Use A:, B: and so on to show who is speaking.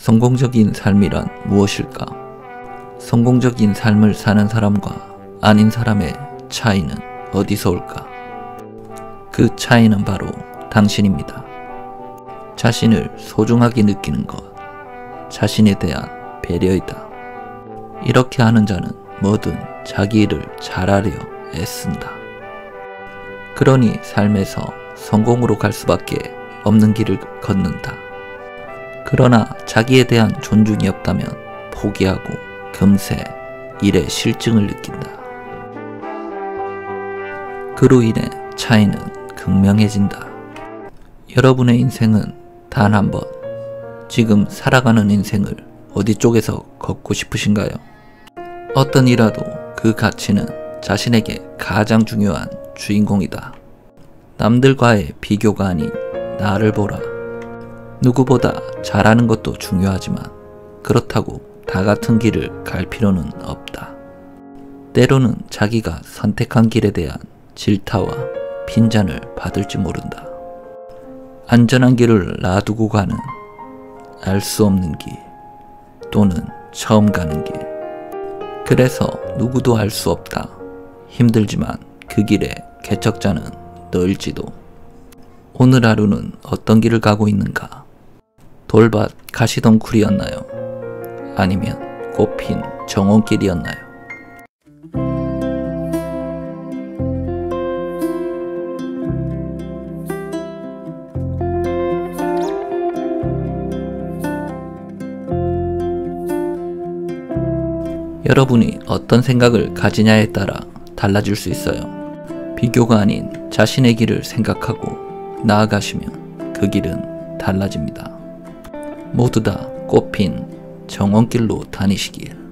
A: 성공적인 삶이란 무엇일까? 성공적인 삶을 사는 사람과 아닌 사람의 차이는 어디서 올까? 그 차이는 바로 당신입니다. 자신을 소중하게 느끼는 것, 자신에 대한 배려이다. 이렇게 하는 자는 뭐든 자기 일을 잘하려 애쓴다. 그러니 삶에서 성공으로 갈 수밖에 없는 길을 걷는다. 그러나 자기에 대한 존중이 없다면 포기하고 금세 일의 실증을 느낀다. 그로 인해 차이는 극명해진다. 여러분의 인생은 단 한 번, 지금 살아가는 인생을 어디 쪽에서 걷고 싶으신가요? 어떤 일이라도 그 가치는 자신에게 가장 중요한 주인공이다. 남들과의 비교가 아닌 나를 보라. 누구보다 잘하는 것도 중요하지만 그렇다고 다 같은 길을 갈 필요는 없다. 때로는 자기가 선택한 길에 대한 질타와 핀잔을 받을지 모른다. 안전한 길을 놔두고 가는 알 수 없는 길 또는 처음 가는 길. 그래서 누구도 알 수 없다. 힘들지만 그 길에 개척자는 너일지도. 오늘 하루는 어떤 길을 가고 있는가? 돌밭 가시덩굴이었나요? 아니면 꽃핀 정원길이었나요? 여러분이 어떤 생각을 가지냐에 따라 달라질 수 있어요. 비교가 아닌 자신의 길을 생각하고 나아가시면 그 길은 달라집니다. 모두 다 꽃핀 정원길로 다니시길.